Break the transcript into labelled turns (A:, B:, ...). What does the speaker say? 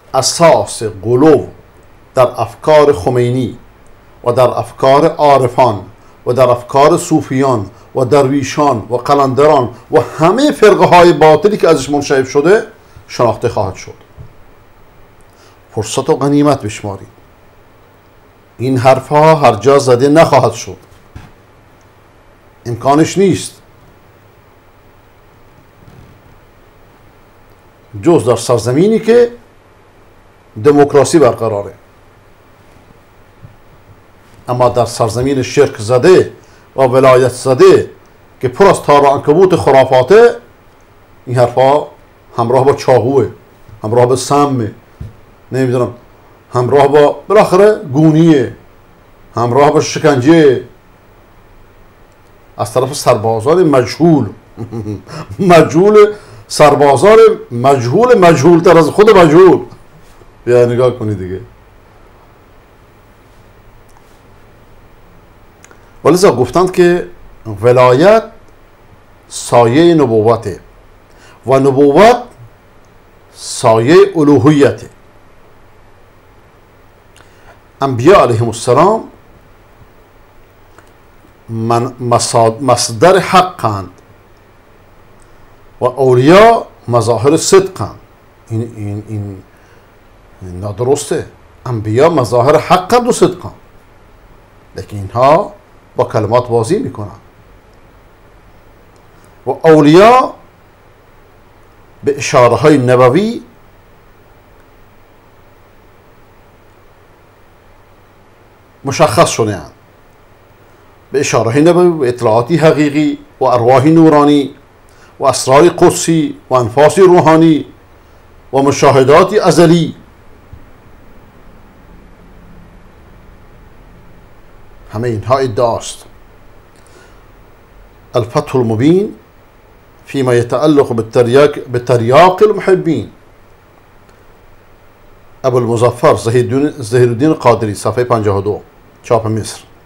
A: اساس غلو در افکار خمینی و در افکار عارفان و در افکار صوفیان و درویشان و قلندران و همه فرقه های باطلی که ازش منشعب شده شناخته خواهد شد. فرصت و غنیمت بشمارید. این حرفها هر جا زده نخواهد شد، امکانش نیست جز در سرزمینی که دموکراسی برقراره. اما در سرزمین شرک زده و ولایت زده که پر از تار و عنکبوت خرافاته، این حرفا همراه با چاقوه، همراه با سمه، نمیدونم همراه با بالاخره گونیه، همراه با شکنجه از طرف سربازان مجهول مجهول، سربازان مجهول تر از خود مجهول. بیا نگاه کنید دیگه. ولذا گفتند که ولایت سایه نبوته و نبوت سایه الوهیته. انبیاء علیهم السلام مصدر حقند و اولیاء مظاهر صدقند. این نادرسته. انبیاء مظاهر حقند و صدقند، لیکن اینها با کلمات بازی میکنن و اولیاء به اشاره های نبوی مشخص شده اند، به اشاره های نبوی و اطلاعاتی حقیقی و ارواح نورانی و اسرار قدسی و انفاس روحانی و مشاهدات ازلی. همه اینها ادعاست. الفتح المبین فيما يتعلق بالترياق المحبين، ابو المظفر ظهیر الدین قادری، صفحه 52، چاپ مصر.